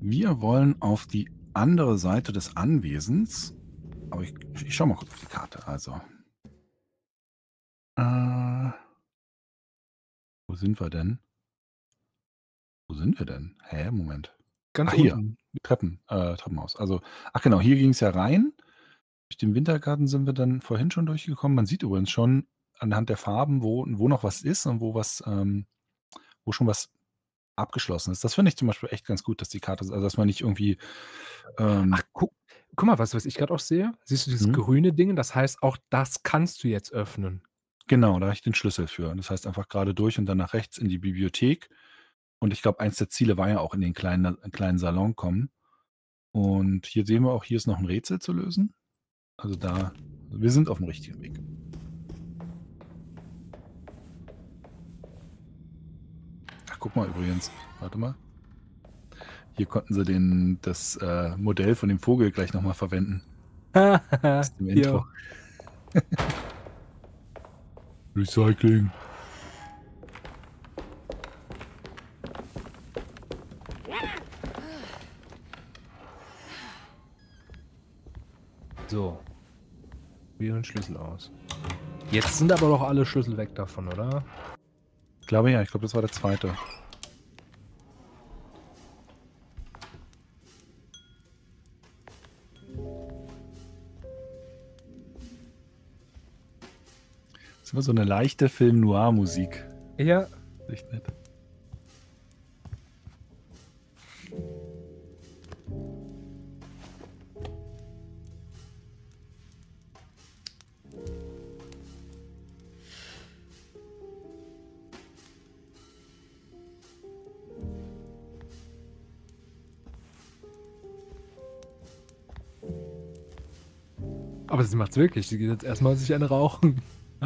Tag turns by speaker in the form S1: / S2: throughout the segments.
S1: Wir wollen auf die andere Seite des Anwesens. Aber ich schaue mal kurz auf die Karte. Also, äh, wo sind wir denn? Wo sind wir denn? Hä, Moment.
S2: Ganz
S1: Ach, hier,
S2: unten.
S1: die Treppenhaus. Also, ach genau, hier ging es ja rein. Durch den Wintergarten sind wir dann vorhin schon durchgekommen. Man sieht übrigens schon anhand der Farben, wo noch was ist und wo schon was abgeschlossen ist. Das finde ich zum Beispiel echt ganz gut, dass die Karte also, dass man nicht irgendwie,
S2: Ach,
S1: ähm
S2: guck mal, was ich grad auch sehe? Siehst du dieses
S1: mhm,
S2: grüne Ding? Das heißt, auch das kannst du jetzt öffnen.
S1: genau, da habe ich den Schlüssel für. Das heißt einfach gerade durch und dann nach rechts in die Bibliothek. Und ich glaube, eins der Ziele war ja auch in den kleinen Salon kommen. Und hier sehen wir auch, hier ist noch 'n Rätsel zu lösen. Also, wir sind aufm richtigen Weg. Ach, guck mal übrigens, warte mal. Hier konnten sie das Modell von dem Vogel gleich noch mal verwenden aus dem Intro.
S2: Ja.
S1: Recycling.
S2: So, wähle 'n Schlüssel aus. Jetzt sind aber doch alle Schlüssel weg davon, oder?
S1: Ich glaube ja, ich glaube, das war der zweite. Das ist immer so 'ne leichte Film-Noir-Musik.
S2: Ja.
S1: Echt nett.
S2: Aber sie macht's wirklich. Sie geht jetzt erst mal sich eine rauchen.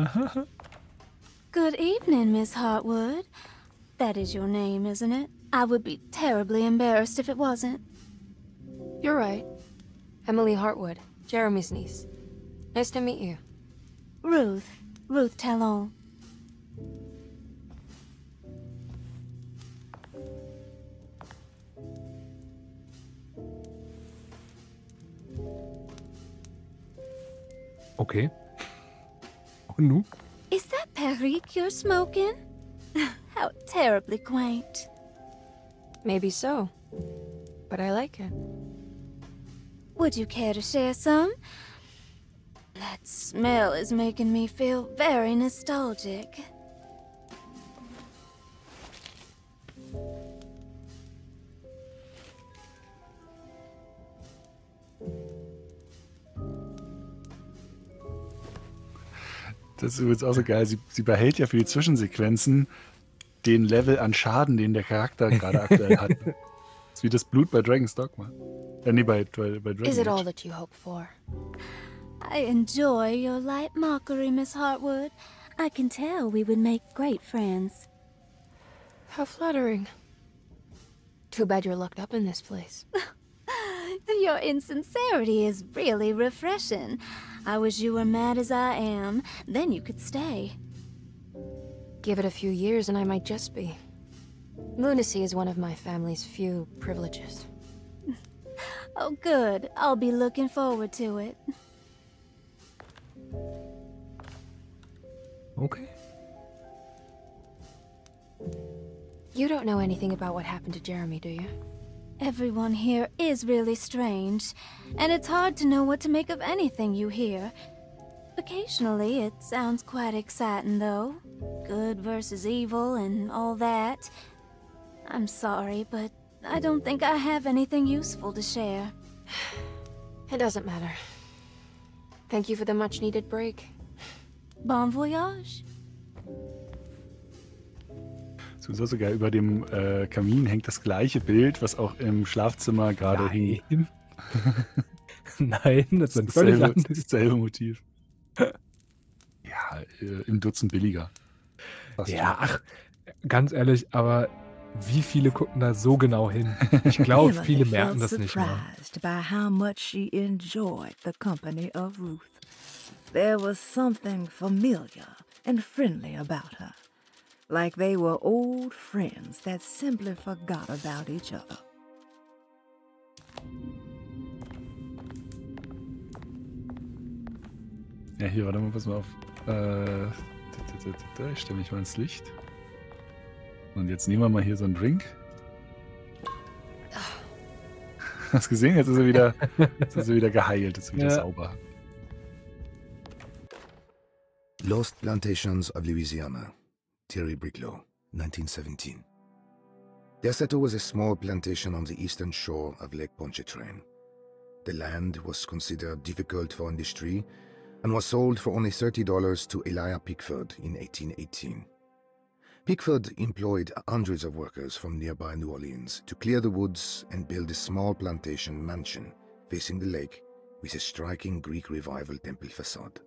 S3: Good evening, Miss Hartwood. That is your name, isn't it? I would be terribly embarrassed if it wasn't.
S4: You're right. Emily Hartwood, Jeremy's niece. Nice to meet you.
S3: Ruth Talon.
S2: Okay. Und nun?
S3: Is that Perique you're smoking? How terribly quaint.
S4: Maybe so, but I like it.
S3: Would you care to share some? That smell is making me feel very nostalgic.
S1: Das ist übrigens auch so geil. Sie behält ja für die Zwischensequenzen den Level an Schaden, den der Charakter gerade aktuell hat. Das ist wie das Blut bei Dragon's Dogma. Ne, bei Dragon
S4: Is it all
S1: Age.
S4: that you hoped for?
S3: I enjoy your light mockery, Miss Hartwood. I can tell we would make great friends.
S4: How flattering. Too bad you're locked up in this place.
S3: Your insincerity is really refreshing. I wish you were mad as I am. Then you could stay.
S4: Give it a few years and I might just be. Lunacy is one of my family's few privileges.
S3: Oh, good. I'll be looking forward to it.
S2: Okay.
S4: You don't know anything about what happened to Jeremy, do you?
S3: Everyone here is really strange, and it's hard to know what to make of anything you hear. Occasionally, it sounds quite exciting, though. Good versus evil and all that. I'm sorry, but I don't think I have anything useful to share.
S4: It doesn't matter. Thank you for the much-needed break.
S3: Bon voyage?
S1: So geil. Über dem Kamin hängt das gleiche Bild, was auch im Schlafzimmer gerade hing.
S2: Nein. Nein, das ist ein völlig anderes.
S1: Dasselbe Motiv. Ja, im Dutzend billiger. Fast
S2: Ja,
S1: schon.
S2: ach, ganz ehrlich, aber wie viele gucken da so genau hin? Ich glaube, viele
S5: Emily
S2: merken
S5: felt
S2: das nicht mal.
S5: surprised by how much she enjoyed the company of Ruth. There was something familiar and friendly about her, like they were old friends that simply forgot about each other.
S1: Ja, hier, warte mal, pass mal auf. Ich stelle mich mal ins Licht. Und jetzt nehmen wir mal hier so einen Drink. Hast du gesehen? Jetzt ist er wieder geheilt, ist wieder sauber.
S6: Lost Plantations of Louisiana, Thierry Bricklow, 1917. Derceto was a small plantation on the eastern shore of Lake Pontchartrain. The land was considered difficult for industry and was sold for only $30 to Elijah Pickford in 1818. Pickford employed hundreds of workers from nearby New Orleans to clear the woods and build a small plantation mansion facing the lake with a striking Greek Revival temple facade.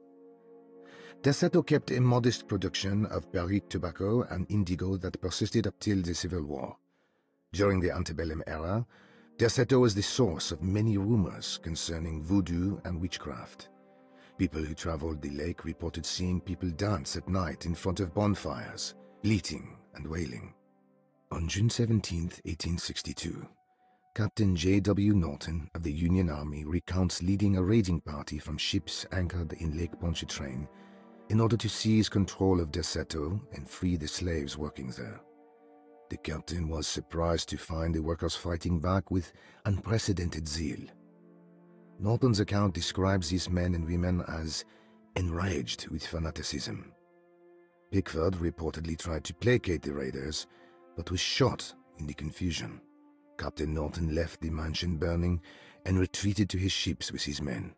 S6: Derceto kept a modest production of barrique tobacco and indigo that persisted up till the Civil War. During the antebellum era, Derceto was the source of many rumors concerning voodoo and witchcraft. People who traveled the lake reported seeing people dance at night in front of bonfires, bleating and wailing. On June 17, 1862, Captain J.W. Norton of the Union Army recounts leading a raiding party from ships anchored in Lake Pontchartrain in order to seize control of Derceto and free the slaves working there. The captain was surprised to find the workers fighting back with unprecedented zeal. Norton's account describes these men and women as enraged with fanaticism. Pickford reportedly tried to placate the raiders, but was shot in the confusion. Captain Norton left the mansion burning and retreated to his ships with his men.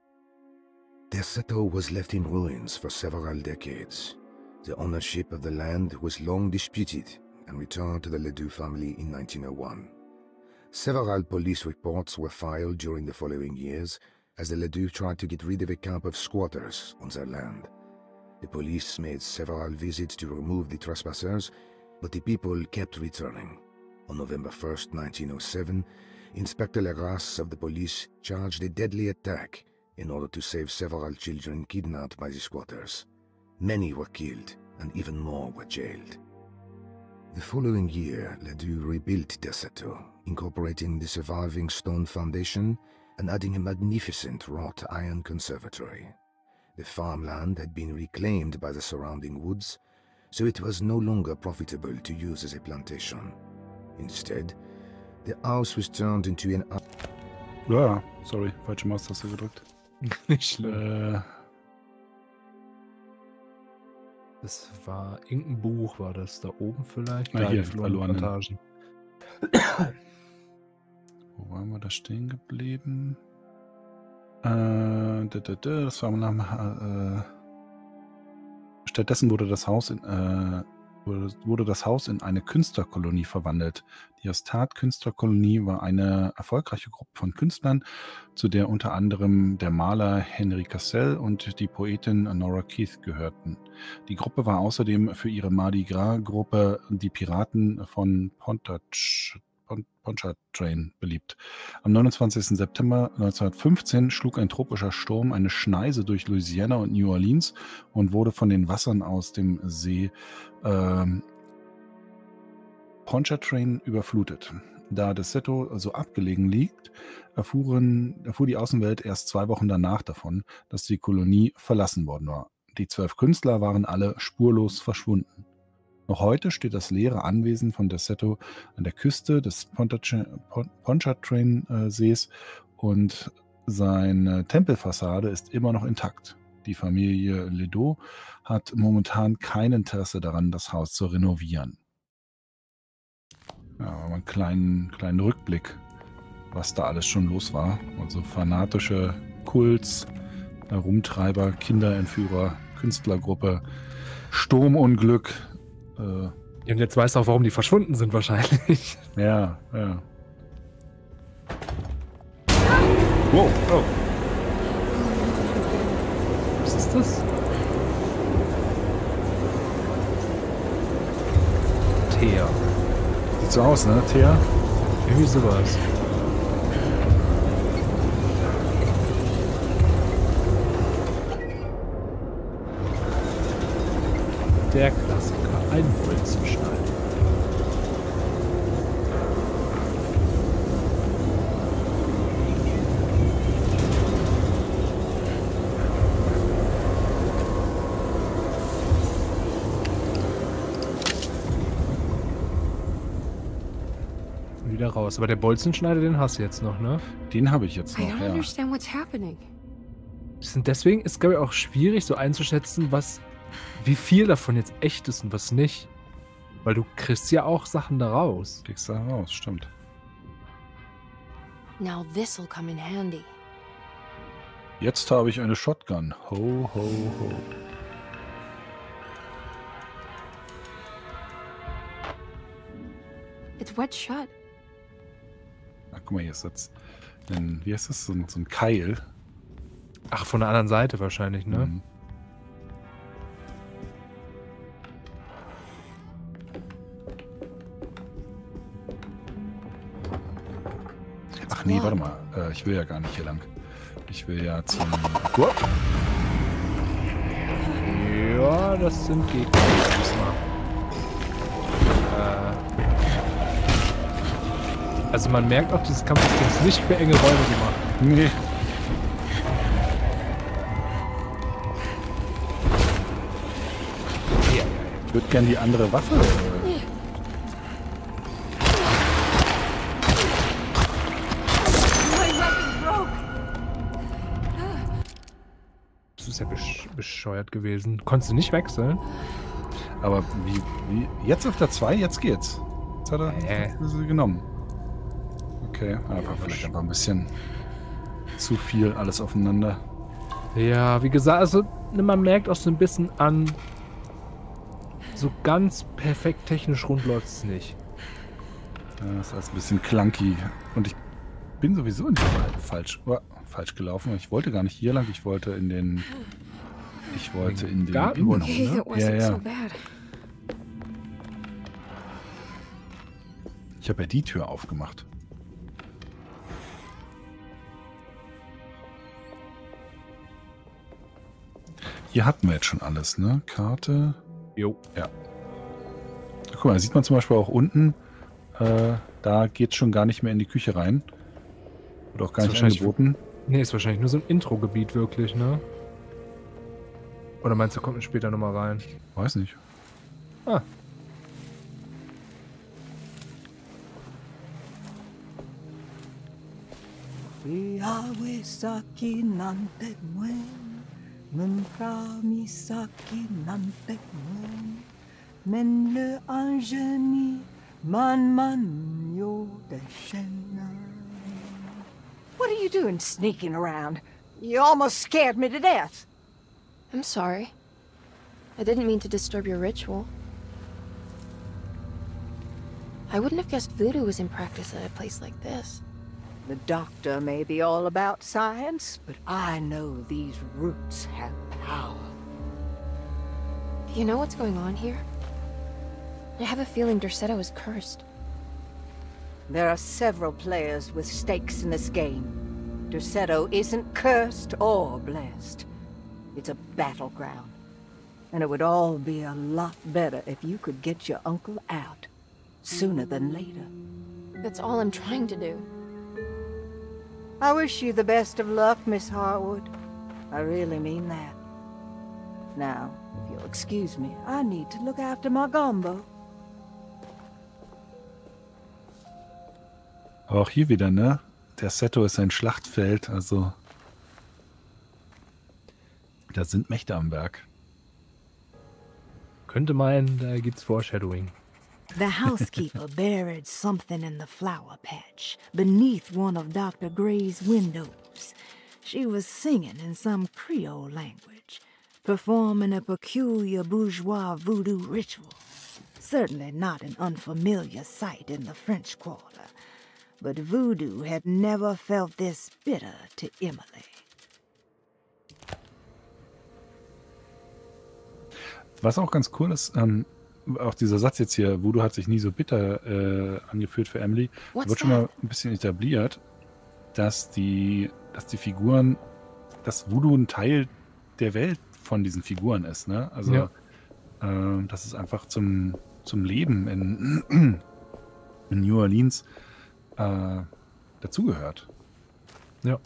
S6: Derceto was left in ruins for several decades. The ownership of the land was long disputed and returned to the Ledoux family in 1901. Several police reports were filed during the following years as the Ledoux tried to get rid of a camp of squatters on their land. The police made several visits to remove the trespassers, but the people kept returning. On November 1st, 1907, Inspector Legras of the police charged a deadly attack in order to save several children kidnapped by the squatters. Many were killed, and even more were jailed. The following year, Ledoux rebuilt Derceto, incorporating the surviving stone foundation and adding a magnificent wrought iron conservatory. The farmland had been reclaimed by the surrounding woods, so it was no longer profitable to use as a plantation. Instead, the house was turned into an...
S1: Ja, sorry, falsche Maustaste gedrückt.
S2: Nicht schlimm. Das war irgendein Buch, war das da oben vielleicht?
S1: Ah, hier,
S2: die verlorenen
S1: Plantagen. Wo waren wir da stehen geblieben? Das war stattdessen wurde das Haus in eine Künstlerkolonie verwandelt. Die Astat-Künstlerkolonie war eine erfolgreiche Gruppe von Künstlern, zu der unter anderem der Maler Henry Cassell und die Poetin Nora Keith gehörten. Die Gruppe war außerdem für ihre Mardi Gras-Gruppe die Piraten von Pontchartrain beliebt. Am 29. September 1915 schlug ein tropischer Sturm eine Schneise durch Louisiana und New Orleans und wurde von den Wassern aus dem See Pontchartrain überflutet. Da Derceto so abgelegen liegt, erfuhr die Außenwelt erst 2 Wochen danach davon, dass die Kolonie verlassen worden war. Die 12 Künstler waren alle spurlos verschwunden. Noch heute steht das leere Anwesen von Derceto an der Küste des Pontchartrain-Sees und seine Tempelfassade ist immer noch intakt. Die Familie Ledoux hat momentan kein Interesse daran, das Haus zu renovieren. Ja, aber einen kleinen Rückblick, was da alles schon los war. Also fanatische Kults, Rumtreiber, Kinderentführer, Künstlergruppe, Sturmunglück.
S2: Und jetzt weißt du auch, warum die verschwunden sind wahrscheinlich.
S1: Ja, ja. Wow, oh.
S2: Was ist das? Thea.
S1: Sieht so aus, ne? Thea?
S2: Irgendwie sowas. Der Klassiker, ein Bolzenschnall. Und wieder raus. Aber der Bolzenschneider, den hast du jetzt noch, ne?
S1: Den habe ich jetzt
S4: I
S1: noch,
S4: don't
S1: ja.
S4: understand what's happening.
S2: Deswegen ist, glaube ich, auch schwierig so einzuschätzen, wie viel davon jetzt echt ist und was nicht. Weil du kriegst ja auch Sachen da raus.
S1: Kriegst da raus, stimmt.
S4: Now this'll come in handy.
S1: Jetzt habe ich eine Shotgun. Ho, ho, ho.
S4: It's wet shut.
S1: Ach, guck mal, hier ist jetzt wie heißt das? So ein Keil.
S2: Ach, von der anderen Seite wahrscheinlich, ne?
S1: Mhm. Ach nee, warte mal. Ich will ja gar nicht hier lang. Ich will ja zum... Uah.
S2: Ja, das sind Gegner. Also man merkt auch, dieses Kampfsystem ist nicht für enge Räume gemacht.
S1: Nee. Ich würde gern die andere Waffe.
S2: Das ist ja bescheuert gewesen. Konntest du nicht wechseln?
S1: Aber wie? Jetzt auf der 2, jetzt geht's. Jetzt hat er sie genommen. Okay, aber vielleicht einfach ein bisschen zu viel alles aufeinander.
S2: Ja, wie gesagt, also man merkt auch so ein bisschen an, so ganz perfekt technisch rund läuft es nicht.
S1: Ja, das ist alles ein bisschen clunky. Und ich bin sowieso in falsch gelaufen. Ich wollte gar nicht hier lang, ich wollte in den
S2: Garten,
S1: Innenhof,
S4: Hey,
S1: ne?
S4: that wasn't
S1: Ja.
S4: so bad.
S1: Ich habe ja die Tür aufgemacht. Hier hatten wir jetzt schon alles, ne? Karte.
S2: Jo.
S1: Ja. Guck mal, da sieht man zum Beispiel auch unten, da geht es schon gar nicht mehr in die Küche rein. Wird auch gar
S2: Ist
S1: nicht
S2: wahrscheinlich-
S1: angeboten.
S2: Nee, ist wahrscheinlich nur so ein Intro-Gebiet wirklich, ne? Oder meinst du, kommt später nochmal rein?
S1: Weiß nicht.
S2: Ah.
S5: Misaki nante mwen, Mempra misaki nante mwen, Men le anjeni man yo de shena.
S7: What are you doing sneaking around? You almost scared me to death.
S4: I'm sorry. I didn't mean to disturb your ritual. I wouldn't have guessed voodoo was in practice at a place like this.
S7: The doctor may be all about science, but I know these roots have power.
S4: Do you know what's going on here? I have a feeling Derceto is cursed.
S7: There are several players with stakes in this game. Derceto isn't cursed or blessed. It's a battleground. And it would all be a lot better if you could get your uncle out sooner than later.
S4: That's all I'm trying to do.
S7: I wish you the best of luck, Miss Harwood. I really mean that. Now, if you'll excuse me, I need to look after my gumbo.
S1: Aber auch hier wieder, ne? Der Seto ist ein Schlachtfeld, also da sind Mächte am Werk.
S2: Könnte meinen, da gibt's Foreshadowing.
S5: The housekeeper buried something in the flower patch beneath one of Dr. Gray's windows. She was singing in some Creole language, performing a peculiar bourgeois voodoo ritual. Certainly not an unfamiliar sight in the French Quarter. But voodoo had never felt this bitter to Emily.
S1: Was auch ganz cool ist, auch dieser Satz jetzt hier, Voodoo hat sich nie so bitter angefühlt für Emily,
S4: What's
S1: wird schon mal ein bisschen etabliert, dass die Figuren, dass Voodoo ein Teil der Welt von diesen Figuren ist, ne? Also,
S2: Ja.
S1: dass es einfach zum Leben in New Orleans dazugehört.
S2: Ja.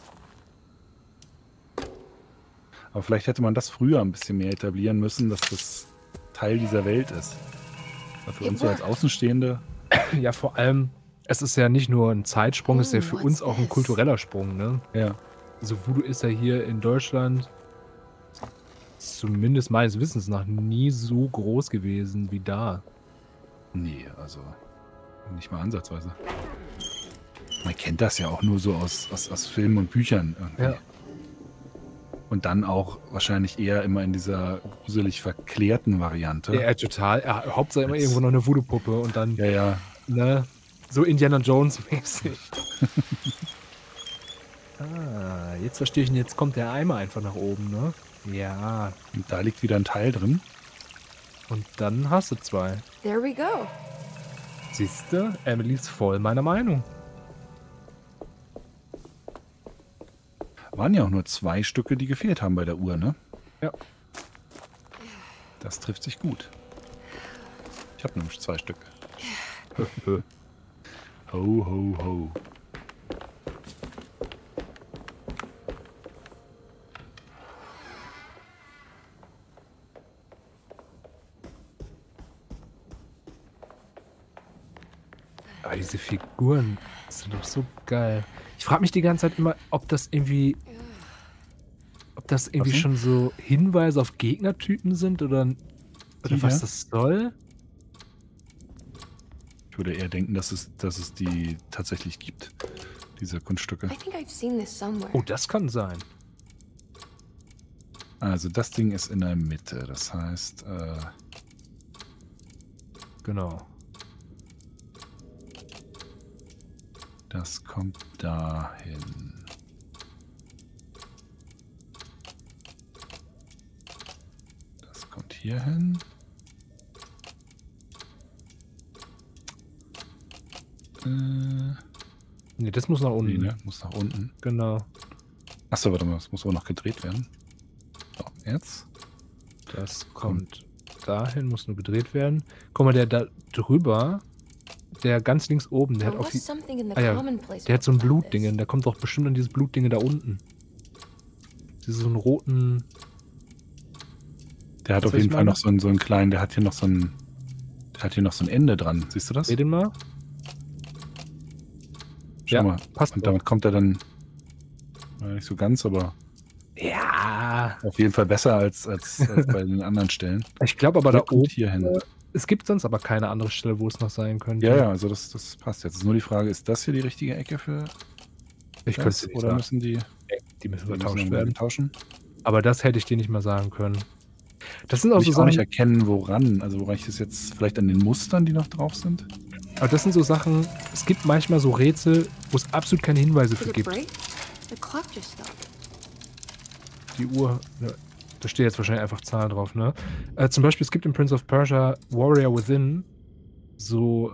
S1: Aber vielleicht hätte man das früher ein bisschen mehr etablieren müssen, dass das Teil dieser Welt ist. Für uns so als Außenstehende.
S2: Ja, vor allem, es ist ja nicht nur ein Zeitsprung, es ist ja für uns auch ein kultureller Sprung, ne?
S1: Ja.
S2: Also Voodoo ist ja hier in Deutschland zumindest meines Wissens nach nie so groß gewesen wie da.
S1: Nee, also nicht mal ansatzweise. Man kennt das ja auch nur so aus Filmen und Büchern irgendwie.
S2: Ja.
S1: Und dann auch wahrscheinlich eher immer in dieser gruselig verklärten Variante.
S2: Ja, total. Ja, Hauptsache immer irgendwo noch eine Voodoo-Puppe und dann,
S1: Ja.
S2: ne, so Indiana Jones-mäßig. Jetzt verstehe ich, jetzt kommt der Eimer einfach nach oben, ne? Ja.
S1: Und da liegt wieder ein Teil drin.
S2: Und dann hast du 2.
S4: There we go.
S2: Siehste, Emily ist voll meiner Meinung.
S1: Waren ja auch nur 2 Stücke, die gefehlt haben bei der Uhr, ne?
S2: Ja.
S1: Das trifft sich gut. Ich habe nämlich 2 Stücke. Ho, ho, ho.
S2: Aber diese Figuren sind doch so geil. Ich frage mich die ganze Zeit immer, ob das irgendwie
S1: Was denn?
S2: schon so Hinweise auf Gegnertypen sind oder
S1: Die
S2: was
S1: hier?
S2: das soll.
S1: Ich würde eher denken, dass es die tatsächlich gibt, diese Kunststücke.
S4: I think I've seen this somewhere.
S2: Oh, das kann sein.
S1: Also das Ding ist in der Mitte, das heißt,
S2: Genau.
S1: das kommt dahin. Das kommt hier hin.
S2: Nee, das muss nach unten.
S1: Nee, ne? Muss nach unten.
S2: Genau.
S1: Achso, warte mal, das muss aber noch gedreht werden. So, jetzt.
S2: Das kommt dahin, muss nur gedreht werden. Guck mal, der da drüber, der ganz links oben, der hat
S4: There
S2: auf
S4: was
S2: die,
S4: something in the
S2: ja,
S4: commonplace
S2: der hat so ein
S4: about this.
S2: Blutdingen, der kommt doch bestimmt an dieses Blutdinge da unten. So einen roten.
S1: Der hat
S2: Was
S1: auf jeden
S2: ich
S1: Fall
S2: meine?
S1: noch so einen kleinen, der hat hier noch so ein Ende dran. Siehst du das?
S2: Seh den mal.
S1: Schau
S2: Ja,
S1: mal.
S2: passt
S1: Und
S2: doch.
S1: damit kommt er dann nicht so ganz, aber
S2: Ja.
S1: auf jeden Fall besser als bei den anderen Stellen.
S2: Ich glaube aber
S1: Der
S2: da
S1: kommt
S2: oben,
S1: hier hin.
S2: es gibt sonst aber keine andere Stelle, wo es noch sein könnte.
S1: Ja, also das passt jetzt. Ist nur die Frage, ist das hier die richtige Ecke für
S2: Ich könnte
S1: das?
S2: es nicht
S1: Oder
S2: sagen.
S1: müssen die
S2: Die müssen
S1: müssen
S2: vertauscht
S1: irgendwie
S2: werden.
S1: tauschen?
S2: Aber das hätte ich dir nicht mal sagen können. Das sind auch
S1: Kann
S2: so
S1: ich auch nicht
S2: Sachen,
S1: erkennen, woran. Also woran ich das jetzt vielleicht an den Mustern, die noch drauf sind.
S2: aber das sind so Sachen, es gibt manchmal so Rätsel, wo es absolut keine Hinweise
S4: Did
S2: für
S4: it
S2: gibt.
S4: break? The clock just stopped.
S2: Die Uhr, ne, da steht jetzt wahrscheinlich einfach Zahlen drauf, ne? Zum Beispiel, es gibt im Prince of Persia Warrior Within so,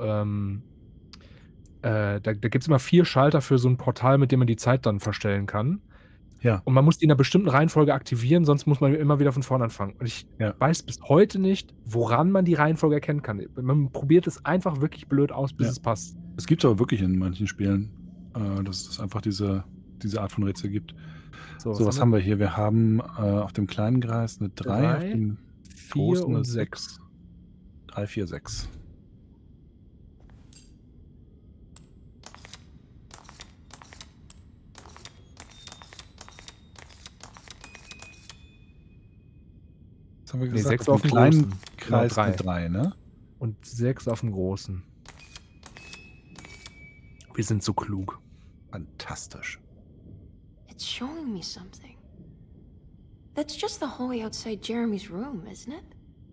S2: da gibt es immer 4 Schalter für so ein Portal, mit dem man die Zeit dann verstellen kann.
S1: Ja.
S2: Und man muss die in einer bestimmten Reihenfolge aktivieren, sonst muss man immer wieder von vorne anfangen. Und ich
S1: Ja.
S2: weiß bis heute nicht, woran man die Reihenfolge erkennen kann. Man probiert es einfach wirklich blöd aus, bis
S1: Ja.
S2: es passt.
S1: Es gibt es aber wirklich in manchen Spielen, dass es einfach diese Art von Rätsel gibt. So, was haben wir hier? Wir haben auf dem kleinen Kreis eine 3, auf
S2: 3,
S1: dem
S2: 4
S1: großen
S2: und
S1: eine
S2: 6.
S1: 3, 4, 6. Was haben wir
S2: Nee,
S1: gesagt?
S2: 6
S1: auf
S2: auf
S1: dem
S2: dem
S1: kleinen
S2: großen.
S1: Kreis
S2: Genau,
S1: eine 3, ne?
S2: Und 6 auf dem großen. Wir sind so klug.
S1: Fantastisch.
S4: It's showing me something. That's just the hallway outside Jeremy's room, isn't it?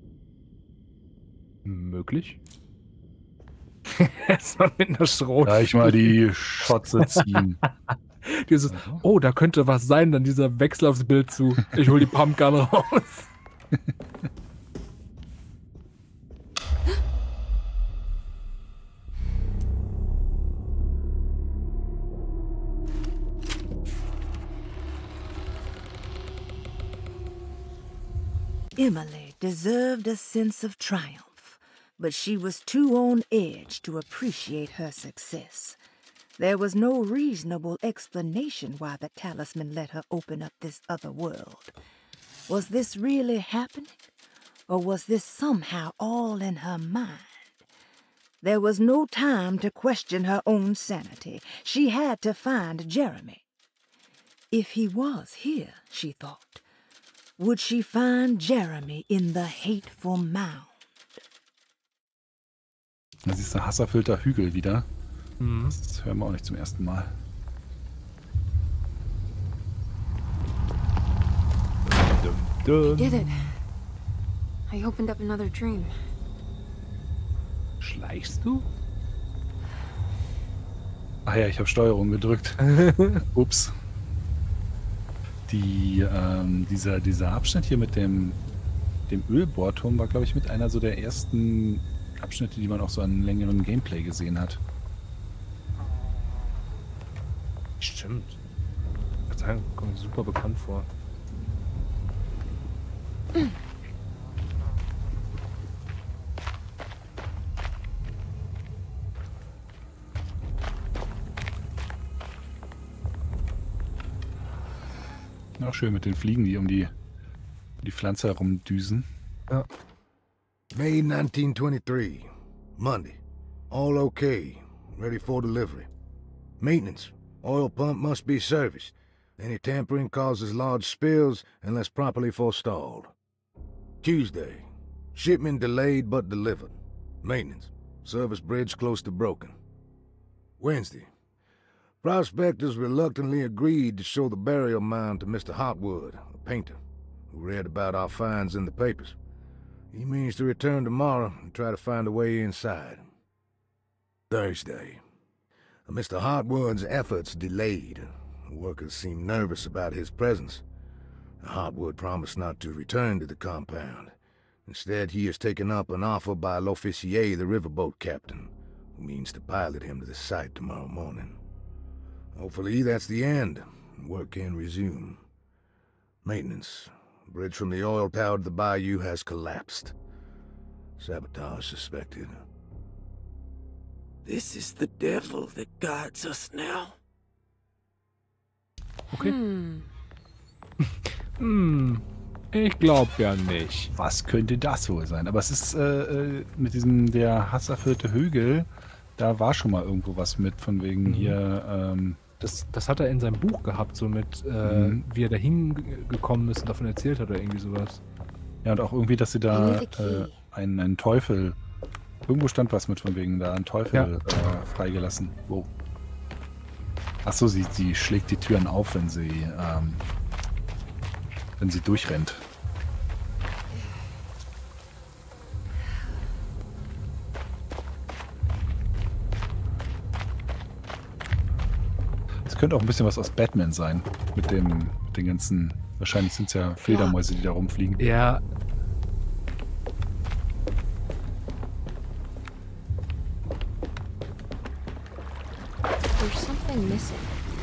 S2: Möglich. Erstmal mit einer Schrot.
S1: Gleich mal die Schotze ziehen.
S2: Dieses, oh, da könnte was sein, dann dieser Wechsel aufs Bild zu, ich hol die Pumpgun raus.
S5: Emily deserved a sense of triumph, but she was too on edge to appreciate her success. There was no reasonable explanation why the talisman let her open up this other world. Was this really happening? Or was this somehow all in her mind? There was no time to question her own sanity. She had to find Jeremy. If he was here, she thought, would she find Jeremy in the hateful mound?
S1: Das ist ein hasserfüllter Hügel wieder. Das hören wir auch nicht zum ersten Mal.
S4: I did it. I opened up another dream.
S2: Schleichst du?
S1: Ach ja, ich habe Steuerung gedrückt. Ups. Dieser Abschnitt hier mit dem Ölbohrturm war, glaube ich, mit einer so der ersten Abschnitte, die man auch so an längeren Gameplay gesehen hat.
S2: Stimmt. Ich würde sagen, kommt mir super bekannt vor.
S1: Auch schön mit den Fliegen, die um die Pflanze herumdüsen.
S2: Ja.
S6: May 1923. Monday. All okay. Ready for delivery. Maintenance. Oil pump must be serviced. Any tampering causes large spills unless properly forestalled. Tuesday. Shipment delayed but delivered. Maintenance. Service bridge close to broken. Wednesday. Prospectors reluctantly agreed to show the burial mound to Mr. Hotwood, a painter, who read about our finds in the papers. He means to return tomorrow and try to find a way inside. Thursday. Mr. Hotwood's efforts delayed. The workers seemed nervous about his presence. Hotwood promised not to return to the compound. Instead, he has taken up an offer by L'Officier, the riverboat captain, who means to pilot him to the site tomorrow morning. Hopefully that's the end, and work can resume. Maintenance. Bridge from the oil tower to the bayou has collapsed. Sabotage suspected.
S8: This is the devil that guides us now.
S2: Okay. Ich glaube ja nicht.
S1: Was könnte das wohl sein? Aber es ist mit diesem, der hasserfüllte Hügel, da war schon mal irgendwo was mit, von wegen hier.
S2: Das hat er in seinem Buch gehabt, so mit, wie er da hingekommen ist und davon erzählt hat oder irgendwie sowas.
S1: Ja, und auch irgendwie, dass sie da einen Teufel. Irgendwo stand was mit, von wegen da ein Teufel freigelassen. Wow. Achso, sie schlägt die Türen auf, wenn sie durchrennt. Es könnte auch ein bisschen was aus Batman sein. Mit den ganzen. Wahrscheinlich sind es ja Fledermäuse, die da rumfliegen.
S2: Ja.
S4: There's something missing.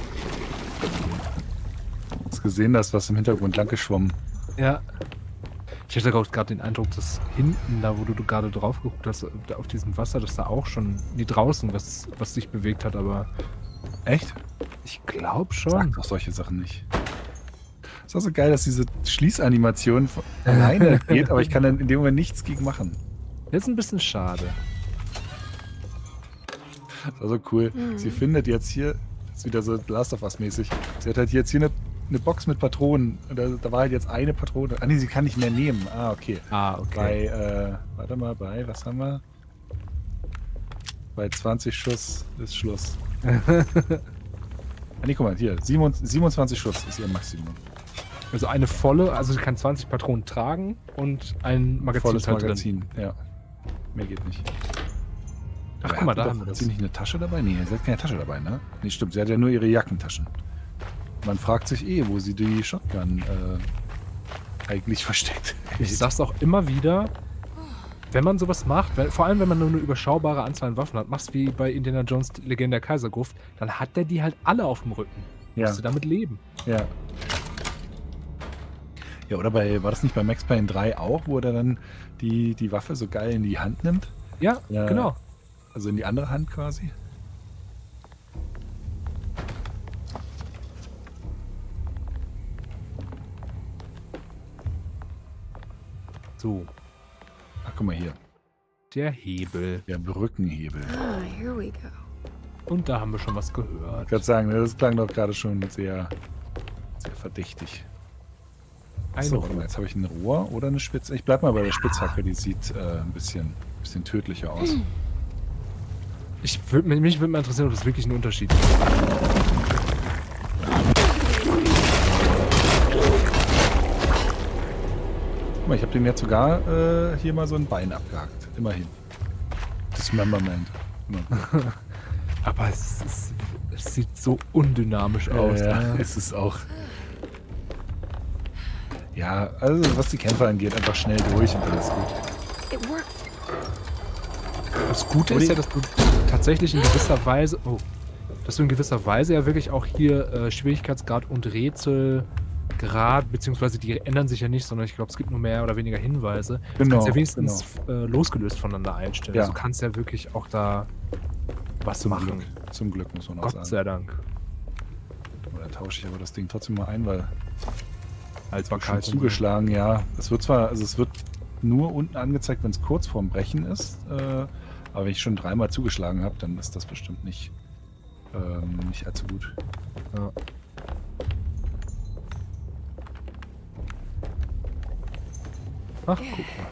S1: Hast gesehen, dass was im Hintergrund lang geschwommen.
S2: Ja. Ich hatte gerade den Eindruck, dass hinten, da wo du gerade drauf geguckt hast, auf diesem Wasser, dass da auch schon wie draußen was sich bewegt hat, aber.
S1: Echt?
S2: Ich glaube schon.
S1: Sag doch solche Sachen nicht. Ist auch so geil, dass diese Schließanimation alleine geht, aber ich kann dann in dem Moment nichts gegen machen.
S2: Das ist ein bisschen schade.
S1: Das ist also cool. Sie findet jetzt hier, ist wieder so Last of Us mäßig, sie hat halt jetzt hier eine Box mit Patronen. Und da war halt jetzt eine Patrone. Ah nee, sie kann nicht mehr nehmen. Ah, okay.
S2: Okay.
S1: Warte mal, was haben wir? Bei 20 Schuss ist Schluss. Nee, guck mal, hier, 27 Schuss ist ihr Maximum.
S2: Also eine volle, also sie kann 20 Patronen tragen und ein Magazin.
S1: Volles Magazin, ja. Mehr geht nicht.
S2: Ach, guck mal, da haben wir
S1: Hat
S2: das.
S1: sie nicht eine Tasche dabei? Nee, sie hat keine Tasche dabei, ne? Nee, stimmt, sie hat ja nur ihre Jackentaschen. Man fragt sich wo sie die Shotgun eigentlich versteckt.
S2: Ich sag's auch immer wieder, wenn man sowas macht, vor allem wenn man nur eine überschaubare Anzahl an Waffen hat, machst wie bei Indiana Jones Legende der Kaisergruft, dann hat der die halt alle auf dem Rücken.
S1: Ja.
S2: Musst du damit leben.
S1: Ja. Ja, oder war das nicht bei Max Payne 3 auch, wo er dann die Waffe so geil in die Hand nimmt?
S2: Ja, genau.
S1: Also in die andere Hand quasi.
S2: So.
S1: Ach, guck mal hier.
S2: Der Hebel.
S1: Der Brückenhebel.
S4: Ah, here we go.
S2: Und da haben wir schon was
S1: Ich
S2: gehört.
S1: kann sagen, das klang doch gerade schon sehr, sehr verdächtig. Achso, warte mal, jetzt habe ich ein Rohr oder eine Spitze. Ich bleib mal bei der Spitzhacke, die sieht ein bisschen tödlicher aus.
S2: Mich würde mal interessieren, ob das wirklich ein Unterschied ist.
S1: Guck mal, ich habe dem jetzt sogar hier mal so ein Bein abgehackt. Immerhin. Dismemberment.
S2: Aber es sieht so undynamisch aus.
S1: Ja,
S2: Ne?
S1: ist es auch. Ja, also was die Kämpfer angeht, einfach schnell durch und dann ist gut.
S4: It worked.
S2: Das Gute ist ja, dass du tatsächlich in gewisser Weise... Oh. Dass du in gewisser Weise ja wirklich auch hier Schwierigkeitsgrad und Rätselgrad, beziehungsweise die ändern sich ja nicht, sondern ich glaube, es gibt nur mehr oder weniger Hinweise. Das kannst du ja wenigstens losgelöst voneinander einstellen.
S1: Ja.
S2: Also du kannst ja wirklich auch da was machen.
S1: Zum Glück muss man auch
S2: Gott
S1: sagen.
S2: sei Dank.
S1: Oder tausche ich aber das Ding trotzdem mal ein, weil
S2: Haltbarkeit
S1: schon zugeschlagen, ja. Es wird zwar, also es wird nur unten angezeigt, wenn es kurz vorm Brechen ist, aber wenn ich schon dreimal zugeschlagen habe, dann ist das bestimmt nicht allzu gut.
S2: Ja. Ach, guck mal.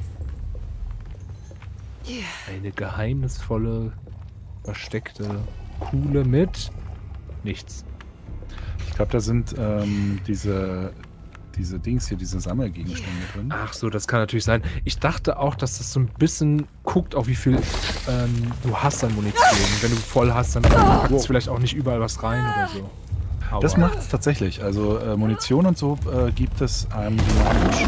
S2: Eine geheimnisvolle, versteckte Kuhle mit nichts.
S1: Ich glaube, da sind diese Dings hier, diese Sammelgegenstände drin.
S2: Ach so, das kann natürlich sein. Ich dachte auch, dass das so ein bisschen guckt, auf wie viel du hast an Munition. Und wenn du voll hast, dann packt es vielleicht auch nicht überall was rein oder so. Aber
S1: Das macht es tatsächlich. Also Munition und so gibt es dynamisch.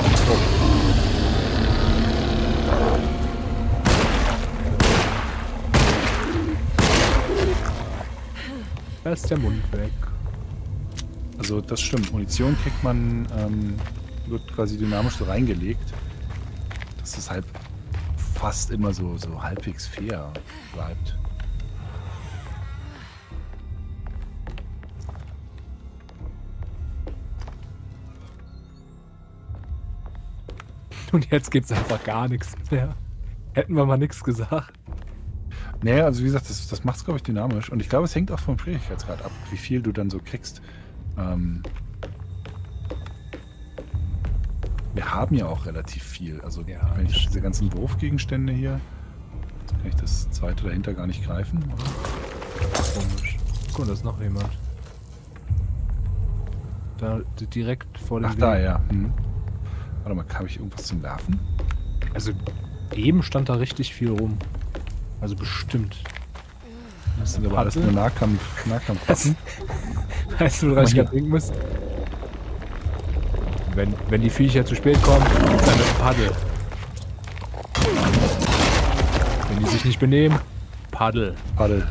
S2: da ist der Mund weg.
S1: Also das stimmt. Munition kriegt man, wird quasi dynamisch so reingelegt. Dass es halt fast immer so halbwegs fair bleibt.
S2: Und jetzt gibt's einfach gar nichts mehr. Hätten wir mal nichts gesagt.
S1: Naja, also wie gesagt, das macht es, glaube ich, dynamisch. Und ich glaube, es hängt auch vom Schwierigkeitsgrad ab, wie viel du dann so kriegst. Wir haben ja auch relativ viel. Also
S2: Ja,
S1: wenn ich
S2: das
S1: diese ganzen Wurfgegenstände hier, kann ich das zweite dahinter gar nicht greifen, oder?
S2: Komisch. Guck mal, da ist noch jemand. Da direkt vor dem
S1: Ach,
S2: Weg.
S1: da, ja. Warte mal, habe ich irgendwas zum Werfen?
S2: Also eben stand da richtig viel rum. Also bestimmt.
S1: Das sind aber alles nur Nahkampfwaffen.
S2: Weißt du, woran ich
S1: Hier.
S2: gerade denken muss? Wenn die Viecher zu spät kommen, gibt's eine Paddel. Wenn die sich nicht benehmen, Paddel.
S1: Paddel.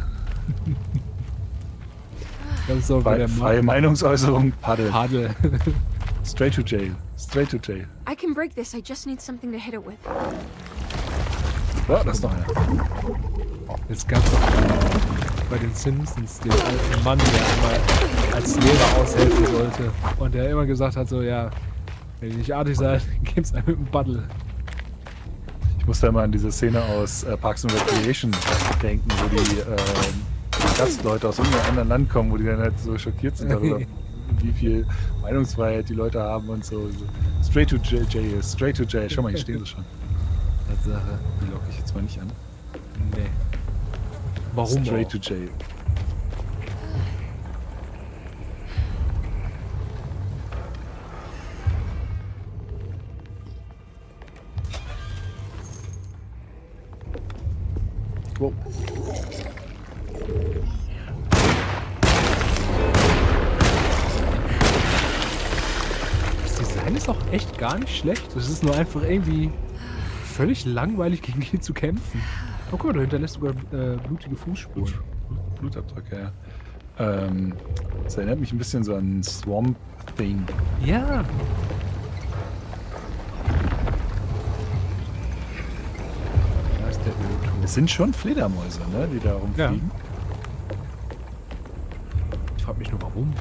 S2: Das ist so bei der
S1: Freie Meinungsäußerung, Paddel.
S2: Paddel.
S1: Straight to jail. Straight to jail.
S4: I can break this. I just need something to hit it with.
S1: Ja, das ist noch einer.
S2: Es gab doch bei den Simpsons den alten Mann, der immer als Lehrer aushelfen sollte. Und der immer gesagt hat, so, ja, wenn ihr nicht artig seid, gebt's einem mit dem Paddel.
S1: Ich muss da immer an diese Szene aus Parks and Recreation denken, wo die Gastleute aus irgendeinem anderen Land kommen, wo die dann halt so schockiert sind darüber, wie viel Meinungsfreiheit die Leute haben und so. Straight to jail, straight to jail. Schau mal, hier stehen sie schon.
S2: Tatsache.
S1: Die locke ich jetzt mal nicht an.
S2: Nee. Warum
S1: Straight
S2: auch?
S1: to jail. Wow.
S2: Das Design ist auch echt gar nicht schlecht. Es ist nur einfach irgendwie völlig langweilig, gegen ihn zu kämpfen. Oh, guck mal, da hinterlässt sogar blutige Fußspuren.
S1: Blutabdrücke, ja. Das erinnert mich ein bisschen so an Swamp Thing.
S2: Ja. Da ist der Öl.
S1: Es sind schon Fledermäuse, ne, die da rumfliegen.
S2: Ich frag mich nur, warum.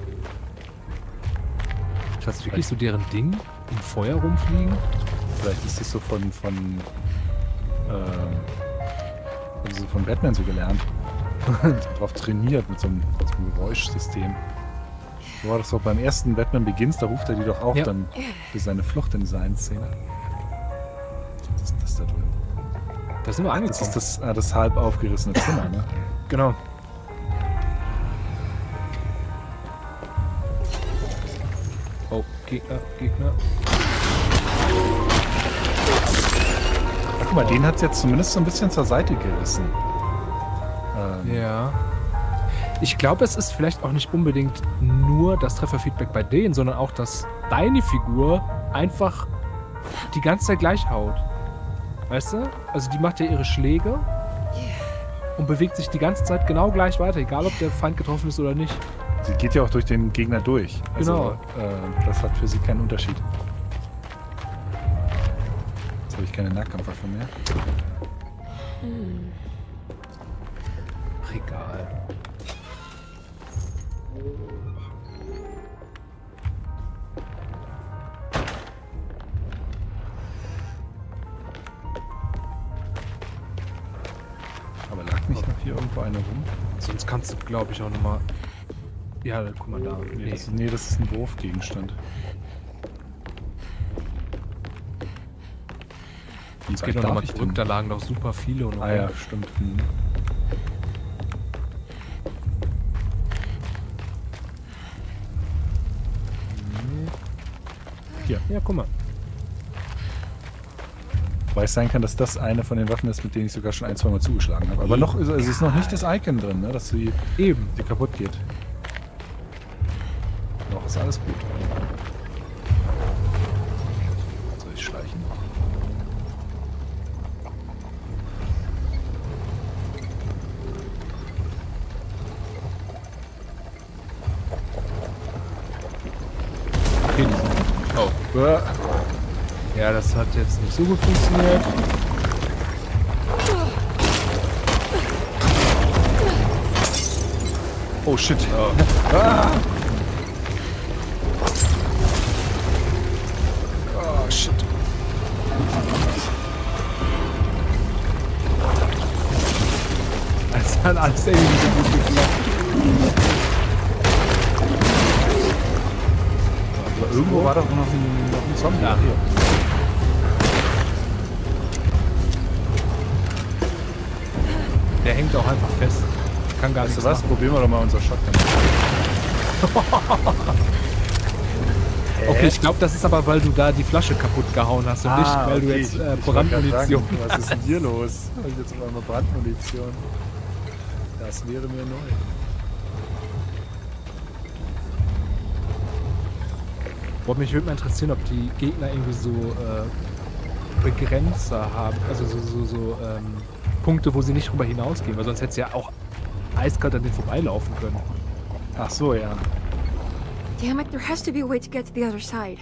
S2: Ist das wirklich so deren Ding? Im Feuer rumfliegen?
S1: Vielleicht ist das so von haben sie von Batman so gelernt. Drauf trainiert mit so einem Geräuschsystem. So war das doch beim ersten Batman Begins, da ruft er die doch auch dann für seine Flucht in seinen Szene. Was ist das da drin?
S2: Da sind wir angekommen.
S1: Das ist das halb aufgerissene Zimmer, ne?
S2: Genau. Oh, Gegner.
S1: Ach, guck mal, den hat es jetzt zumindest so ein bisschen zur Seite gerissen.
S2: Ja. Ich glaube, es ist vielleicht auch nicht unbedingt nur das Trefferfeedback bei denen, sondern auch, dass deine Figur einfach die ganze Zeit gleich haut. Weißt du? Also die macht ja ihre Schläge und bewegt sich die ganze Zeit genau gleich weiter, egal ob der Feind getroffen ist oder nicht.
S1: Sie geht ja auch durch den Gegner durch. Also, das hat für sie keinen Unterschied. Jetzt habe ich keine Nahkampfwaffe mehr.
S2: Egal.
S1: Aber lag nicht noch hier irgendwo eine rum?
S2: Sonst kannst du, glaube ich, auch nochmal... Ja, guck mal da.
S1: Nee, das ist ein Wurfgegenstand.
S2: Jetzt geht doch nochmal zurück, da lagen doch super viele. Und
S1: ja, stimmt. Hier.
S2: Ja, guck mal.
S1: Weil es sein kann, dass das eine von den Waffen ist, mit denen ich sogar schon ein, zwei Mal zugeschlagen habe. Aber noch, es ist noch nicht das Icon drin, ne, dass sie kaputt geht. Noch ist alles gut. Soll ich schleichen?
S2: Okay, die sind... Oh. Ja, das hat jetzt nicht so gut funktioniert.
S1: Oh shit. Oh shit.
S2: Es hat alles irgendwie nicht so gut geklappt.
S1: Aber irgendwo war doch noch ein Zombie.
S2: Ja, hier. Der hängt auch einfach fest. Kann gar nichts
S1: was? Probieren wir doch mal unser Shotgun.
S2: Okay, ich glaube, das ist aber, weil du da die Flasche kaputt gehauen hast und nicht, weil du jetzt Brandmunition hast.
S1: Was ist denn hier los? Habe ich jetzt auf einmal Brandmunition? Das wäre mir neu.
S2: Boah, mich würde mal interessieren, ob die Gegner irgendwie so Begrenzer haben, also so Punkte, wo sie nicht drüber hinausgehen, weil sonst hätte es ja auch eiskalt an denen vorbeilaufen können.
S1: Ach so, ja.
S4: Damn it, there has to be a way to get to the other side.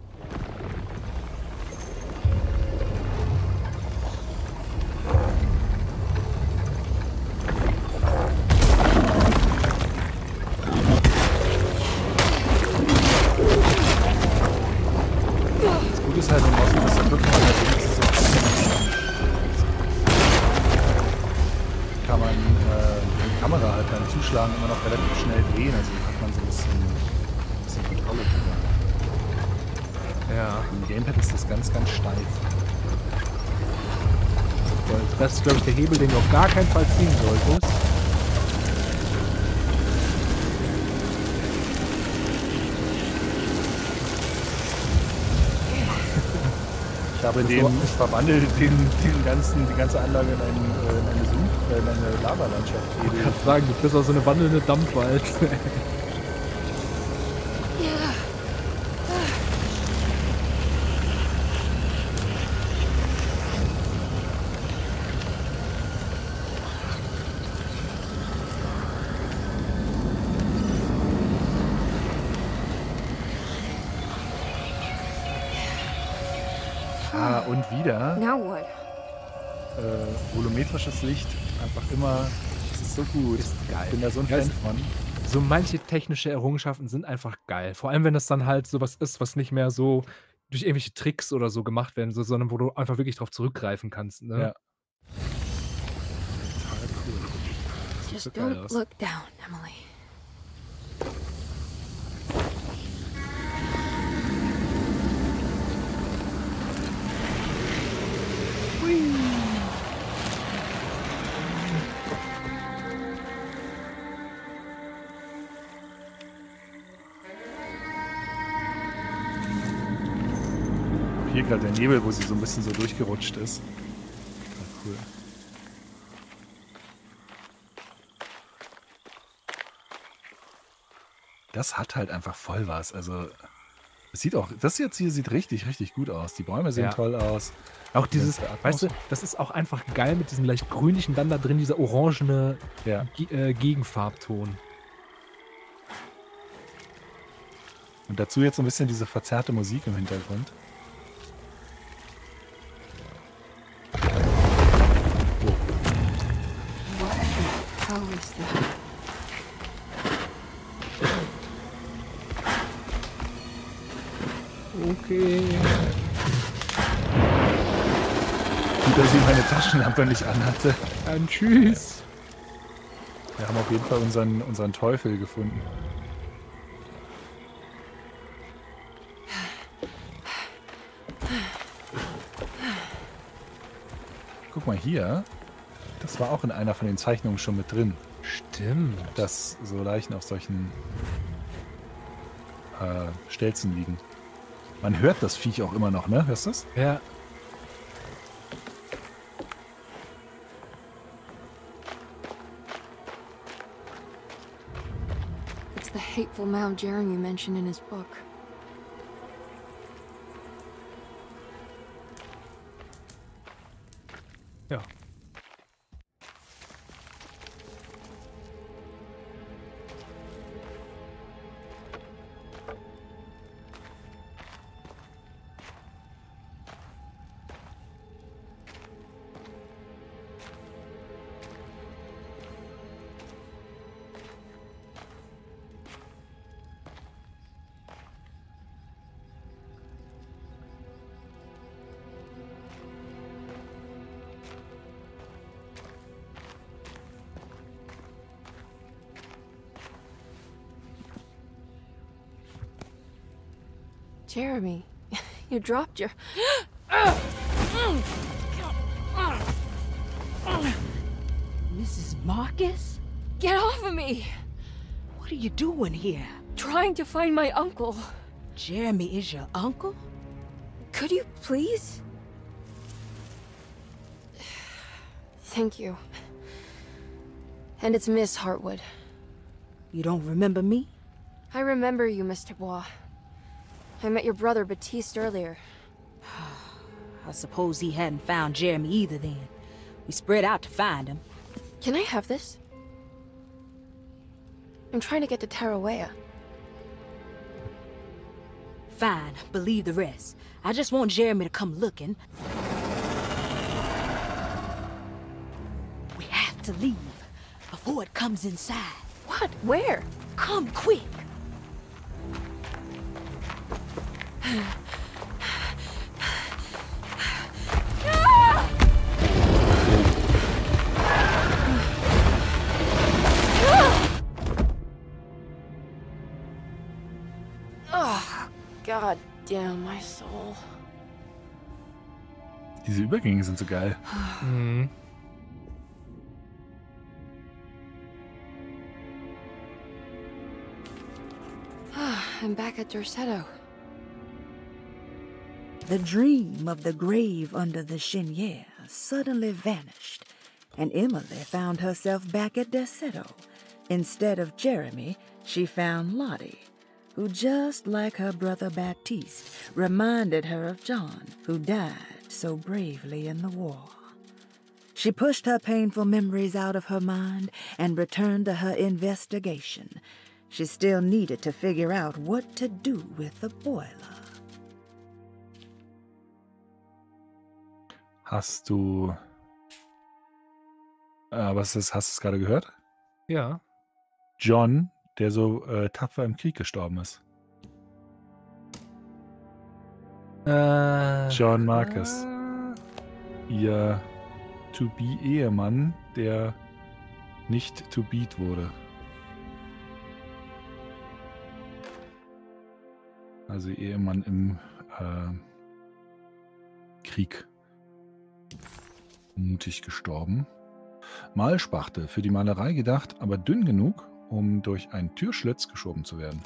S1: Das Gute ist halt, wenn man aus dem Rücken kann man die Kamera halt beim Zuschlagen immer noch relativ schnell drehen, also hat man so ein bisschen Kontrolle drüber.
S2: Ja.
S1: Im Gamepad ist das ganz, ganz steif.
S2: Das ist, glaube ich, der Hebel, den du auf gar keinen Fall ziehen solltest.
S1: Ich verwandle die ganze Anlage in eine Lavalandschaft.
S2: Ich kann sagen, du bist auch so eine wandelnde Dampfwalze.
S1: Und wieder
S4: Now what?
S1: volumetrisches Licht. Einfach immer, das ist so gut.
S2: Ist geil.
S1: Ich bin da so ein Fan von.
S2: So manche technische Errungenschaften sind einfach geil. Vor allem, wenn das dann halt sowas ist, was nicht mehr so durch irgendwelche Tricks oder so gemacht werden, sondern wo du einfach wirklich drauf zurückgreifen kannst. Ne?
S1: Ja.
S2: so
S4: Just
S2: geil
S4: don't
S2: aus.
S4: look down, Emily.
S1: Hier gerade der Nebel, wo sie so ein bisschen so durchgerutscht ist. Ja, cool. Das hat halt einfach voll was. Also, es sieht auch, das jetzt hier sieht richtig, richtig gut aus. Die Bäume sehen
S2: Ja.
S1: toll aus.
S2: Auch dieses,
S1: ganze Atmos.
S2: weißt du, das ist auch einfach geil mit diesem leicht grünlichen, dann da drin dieser orangene
S1: Ja.
S2: Gegenfarbton.
S1: Und dazu jetzt so ein bisschen diese verzerrte Musik im Hintergrund.
S4: How is that?
S2: Okay.
S1: Gut, dass ich meine Taschenlampe nicht anhatte.
S2: Dann tschüss.
S1: Wir haben auf jeden Fall unseren Teufel gefunden. Guck mal hier. Das war auch in einer von den Zeichnungen schon mit drin.
S2: Stimmt.
S1: Dass so Leichen auf solchen Stelzen liegen. Man hört das Viech auch immer noch, ne? Hörst du das?
S2: Ja.
S4: It's the hateful mound Jeremy mentioned in his book.
S2: Ja.
S4: Jeremy, you dropped your...
S5: Mrs. Marcus?
S4: Get off of me!
S5: What are you doing here?
S4: Trying to find my uncle.
S5: Jeremy is your uncle?
S4: Could you please? Thank you. And it's Miss Hartwood.
S5: You don't remember me?
S4: I remember you, Mr. Bois. I met your brother Baptiste earlier.
S5: I suppose he hadn't found Jeremy either then. We spread out to find him.
S4: Can I have this? I'm trying to get to Tarawea.
S5: Fine, believe the rest. I just want Jeremy to come looking. We have to leave before it comes inside.
S4: What? Where?
S5: Come quick!
S4: Oh, God damn my soul.
S1: Diese Übergänge sind so geil.
S2: Mhm.
S4: I'm back at Dorsetto.
S5: The dream of the grave under the cheniere suddenly vanished, and Emily found herself back at Dorsetto. Instead of Jeremy, she found Lottie, who, just like her brother Baptiste, reminded her of John, who died so bravely in the war. She pushed her painful memories out of her mind and returned to her investigation. She still needed to figure out what to do with the boiler.
S1: Hast du... was ist, hast du es gerade gehört?
S2: Ja.
S1: John, der so tapfer im Krieg gestorben ist. John Marcus. Ihr To-Be-Ehemann, der nicht to beat wurde. Also ihr Ehemann im Krieg mutig gestorben. Malspachtel, für die Malerei gedacht, aber dünn genug, um durch einen Türschlitz geschoben zu werden.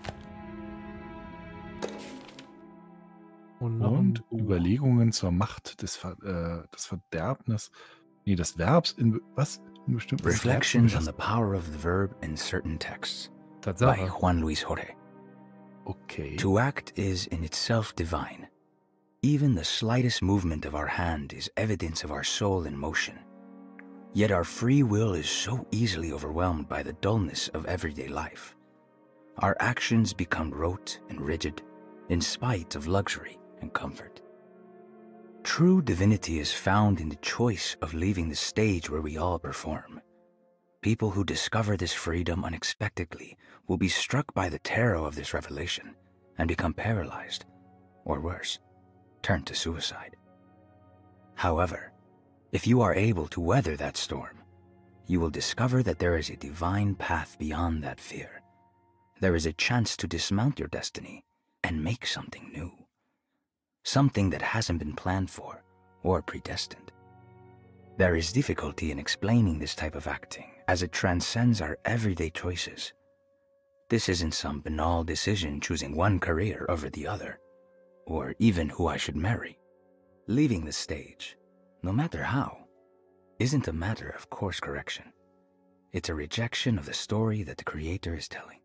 S1: Und Überlegungen zur Macht des Verderbnis. Nee, des Verbs in was? In bestimmten
S9: Reflections on the power of the verb in certain texts.
S2: Tatsache.
S9: By Juan Luis Jorge.
S1: Okay.
S9: To act is in itself divine. Even the slightest movement of our hand is evidence of our soul in motion. Yet our free will is so easily overwhelmed by the dullness of everyday life. Our actions become rote and rigid, in spite of luxury and comfort. True divinity is found in the choice of leaving the stage where we all perform. People who discover this freedom unexpectedly will be struck by the terror of this revelation and become paralyzed, or worse, turn to suicide. However, if you are able to weather that storm, you will discover that there is a divine path beyond that fear. There is a chance to dismount your destiny and make something new. Something that hasn't been planned for or predestined. There is difficulty in explaining this type of acting as it transcends our everyday choices. This isn't some banal decision choosing one career over the other, or even who I should marry. Leaving the stage, no matter how, isn't a matter of course correction. It's a rejection of the story that the creator is telling.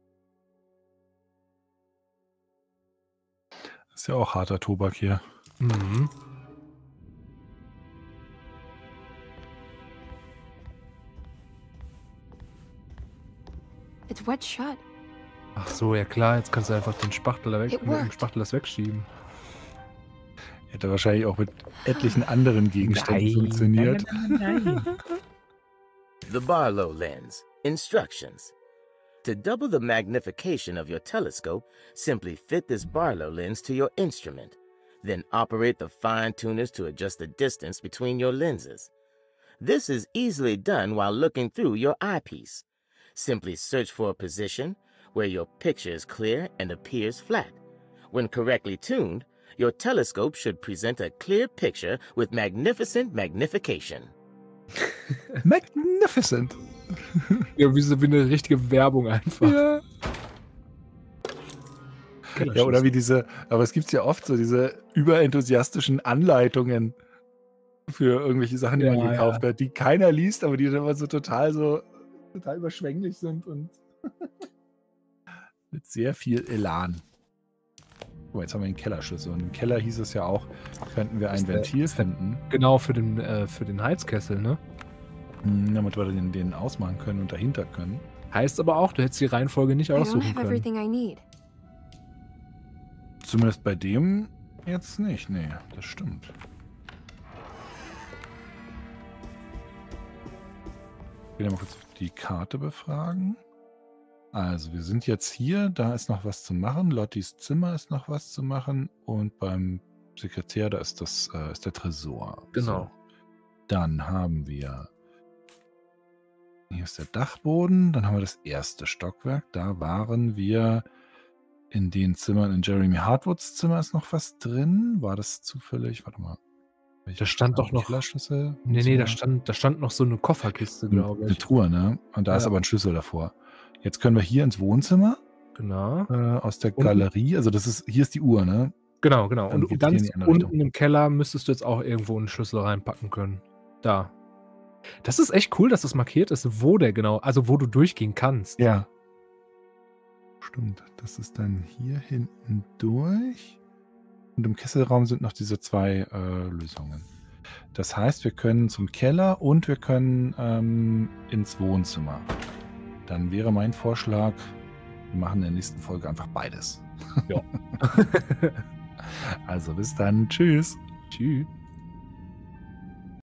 S1: Ist ja auch harter Tobak hier.
S2: Mhm.
S4: It's wet shut.
S2: Ach so, ja klar, jetzt kannst du einfach den Spachtel
S4: It
S2: mit dem
S4: worked.
S2: Spachtel das wegschieben.
S1: Hätte wahrscheinlich auch mit etlichen anderen Gegenständen funktioniert.
S10: The Barlow lens. Instructions. To double the magnification of your telescope, simply fit this Barlow lens to your instrument. Then operate the fine tuners to adjust the distance between your lenses. This is easily done while looking through your eyepiece. Simply search for a position where your picture is clear and appears flat. When correctly tuned, your telescope should present a clear picture with magnificent magnification.
S1: Magnificent.
S2: Ja, wie eine richtige Werbung einfach.
S1: Ja. Ja, oder wie diese, aber es gibt ja oft so diese überenthusiastischen Anleitungen für irgendwelche Sachen, die man gekauft hat, die keiner liest, aber die dann immer so total überschwänglich sind und mit sehr viel Elan. Guck mal, jetzt haben wir den Kellerschlüssel. Und im Keller hieß es ja auch, könnten wir ein Ventil finden.
S2: Genau, für den Heizkessel, ne?
S1: Damit wir den ausmachen können und dahinter können.
S2: Heißt aber auch, du hättest die Reihenfolge nicht
S4: I don't
S2: aussuchen
S4: have
S2: können.
S4: everything I need.
S1: Zumindest bei dem jetzt nicht. Nee, das stimmt. Ich will ja mal kurz die Karte befragen. Also, wir sind jetzt hier. Da ist noch was zu machen. Lottis Zimmer ist noch was zu machen. Und beim Sekretär, da ist ist der Tresor.
S2: Genau.
S1: So. Dann haben wir... Hier ist der Dachboden. Dann haben wir das erste Stockwerk. Da waren wir in den Zimmern. In Jeremy Hartwoods Zimmer ist noch was drin. War das zufällig? Warte mal.
S2: Da stand doch noch...
S1: Kellerschlüssel?
S2: Nee, da stand noch so eine Kofferkiste, glaube
S1: Eine
S2: ich.
S1: Truhe, ne? Und da ist aber ein Schlüssel davor. Jetzt können wir hier ins Wohnzimmer.
S2: Genau.
S1: Aus der Galerie. Also hier ist die Uhr, ne?
S2: Genau.
S1: Dann
S2: Und
S1: geht's
S2: ganz
S1: hier in die andere
S2: unten
S1: Richtung.
S2: im Keller müsstest du jetzt auch irgendwo einen Schlüssel reinpacken können. Da. Das ist echt cool, dass das markiert ist, wo der genau, also wo du durchgehen kannst.
S1: Ja. Stimmt. Das ist dann hier hinten durch. Und im Kesselraum sind noch diese zwei Lösungen. Das heißt, wir können zum Keller und wir können ins Wohnzimmer. Dann wäre mein Vorschlag, wir machen in der nächsten Folge einfach beides.
S2: Ja.
S1: Also bis dann. Tschüss.
S2: Tschüss.